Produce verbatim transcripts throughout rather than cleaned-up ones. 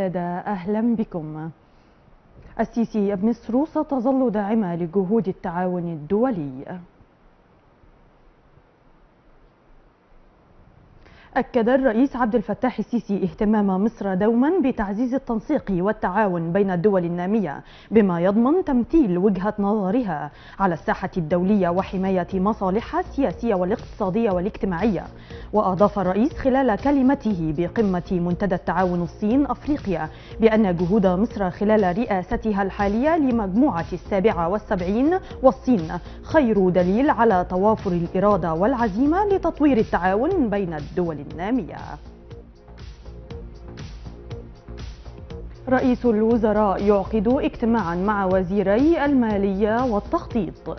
السادة، أهلا بكم. السيسي مصر ستظل داعمة لجهود التعاون الدولي. أكد الرئيس عبد الفتاح السيسي اهتمام مصر دوما بتعزيز التنسيق والتعاون بين الدول النامية بما يضمن تمثيل وجهة نظرها على الساحة الدولية وحماية مصالحها السياسية والاقتصادية والاجتماعية. وأضاف الرئيس خلال كلمته بقمة منتدى التعاون الصين أفريقيا بأن جهود مصر خلال رئاستها الحالية لمجموعة السابعة والسبعين والصين خير دليل على توافر الإرادة والعزيمة لتطوير التعاون بين الدول النامية. رئيس الوزراء يعقد اجتماعا مع وزيري المالية والتخطيط.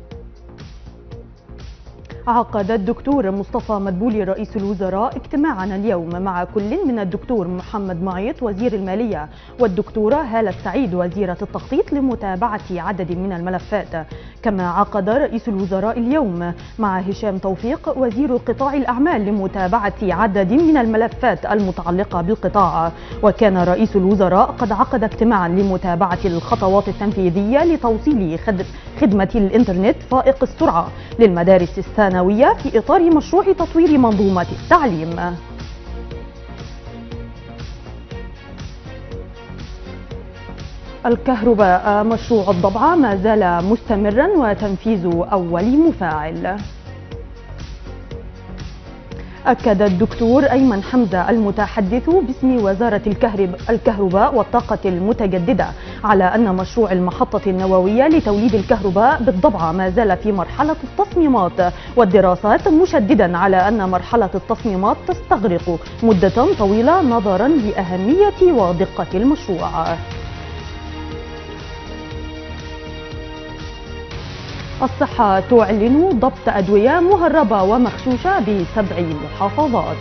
عقد الدكتور مصطفى مدبولي رئيس الوزراء اجتماعا اليوم مع كل من الدكتور محمد معيط وزير المالية والدكتورة هالة سعيد وزيرة التخطيط لمتابعة عدد من الملفات. كما عقد رئيس الوزراء اليوم مع هشام توفيق وزير قطاع الأعمال لمتابعة عدد من الملفات المتعلقة بالقطاع. وكان رئيس الوزراء قد عقد اجتماعا لمتابعة الخطوات التنفيذية لتوصيل خدمة الإنترنت فائق السرعة للمدارس الثانوية في إطار مشروع تطوير منظومة التعليم. الكهرباء مشروع الضبعة ما زال مستمرا وتنفيذ أول مفاعل. أكد الدكتور أيمن حمزة المتحدث باسم وزارة الكهرباء والطاقة المتجددة على أن مشروع المحطة النووية لتوليد الكهرباء بالضبعة ما زال في مرحلة التصميمات والدراسات، مشددا على أن مرحلة التصميمات تستغرق مدة طويلة نظرا لأهمية ودقة المشروع. الصحة تعلن ضبط أدوية مهربة ومغشوشة بسبع محافظات.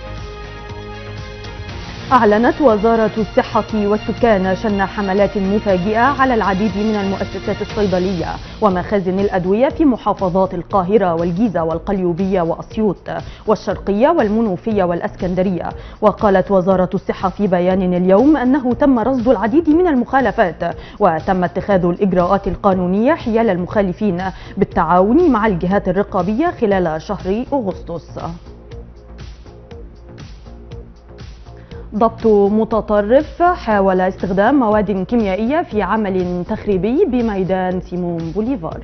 أعلنت وزارة الصحة والسكان شن حملات مفاجئة على العديد من المؤسسات الصيدلية ومخازن الأدوية في محافظات القاهرة والجيزة والقليوبية وأسيوط والشرقية والمنوفية والأسكندرية. وقالت وزارة الصحة في بيان اليوم أنه تم رصد العديد من المخالفات وتم اتخاذ الإجراءات القانونية حيال المخالفين بالتعاون مع الجهات الرقابية خلال شهر أغسطس. ضبط متطرف حاول استخدام مواد كيميائية في عمل تخريبي بميدان سيمون بوليفار.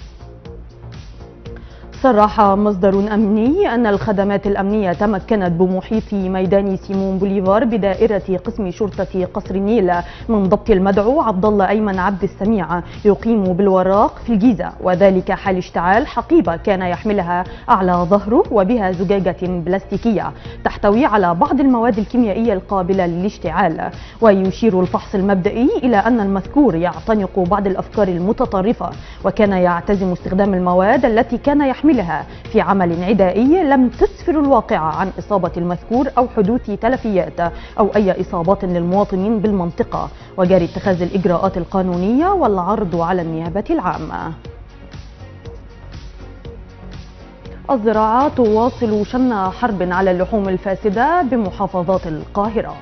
صرح مصدر أمني أن الخدمات الأمنية تمكنت بمحيط ميدان سيمون بوليفار بدائرة قسم شرطة قصر النيل من ضبط المدعو عبد الله أيمن عبد السميع يقيم بالوراق في الجيزة، وذلك حال اشتعال حقيبة كان يحملها أعلى ظهره وبها زجاجة بلاستيكية تحتوي على بعض المواد الكيميائية القابلة للاشتعال. ويشير الفحص المبدئي إلى أن المذكور يعتنق بعض الأفكار المتطرفة وكان يعتزم استخدام المواد التي كان يحملها في عمل عدائي لم تسفر الواقعة عن إصابة المذكور أو حدوث تلفيات أو أي إصابات للمواطنين بالمنطقة، وجاري اتخاذ الإجراءات القانونية والعرض على النيابة العامة. الزراعة تواصل شن حرب على اللحوم الفاسدة بمحافظات القاهرة.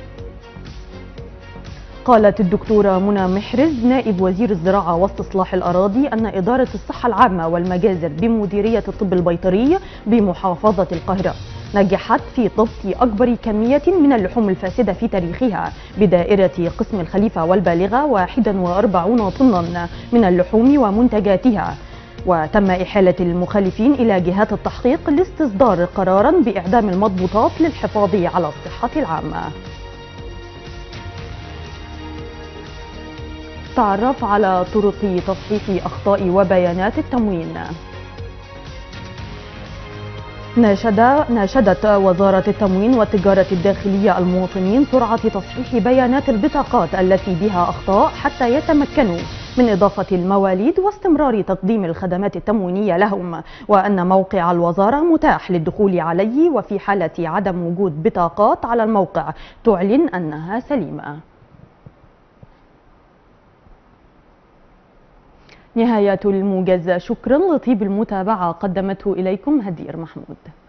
قالت الدكتورة منى محرز نائب وزير الزراعة واستصلاح الأراضي أن إدارة الصحة العامة والمجازر بمديرية الطب البيطري بمحافظة القاهرة نجحت في ضبط أكبر كمية من اللحوم الفاسدة في تاريخها بدائرة قسم الخليفة والبالغة واحد وأربعين طنا من اللحوم ومنتجاتها. وتم إحالة المخالفين إلى جهات التحقيق لاستصدار قرارا بإعدام المضبوطات للحفاظ على الصحة العامة. تعرف على طرق تصحيح أخطاء وبيانات التموين. ناشد ناشدت وزارة التموين والتجارة الداخلية المواطنين سرعة تصحيح بيانات البطاقات التي بها أخطاء حتى يتمكنوا من إضافة المواليد واستمرار تقديم الخدمات التموينية لهم، وأن موقع الوزارة متاح للدخول عليه، وفي حالة عدم وجود بطاقات على الموقع تعلن أنها سليمة. نهاية الموجز، شكرا لطيب المتابعة، قدمته إليكم هدير محمود.